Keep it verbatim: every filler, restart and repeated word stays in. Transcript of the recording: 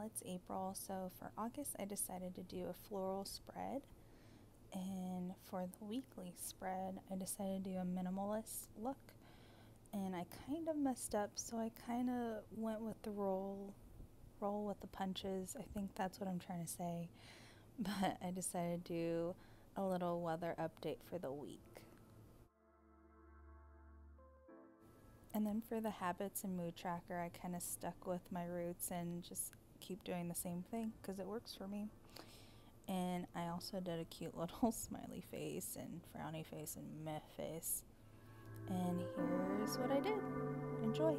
it's April, so for August I decided to do a floral spread, and for the weekly spread I decided to do a minimalist look, and I kind of messed up, so I kind of went with the roll, roll with the punches. I think that's what I'm trying to say, but I decided to do a little weather update for the week. And then for the habits and mood tracker, I kind of stuck with my roots and just keep doing the same thing because it works for me. And I also did a cute little smiley face and frowny face and meh face. And here's what I did. Enjoy.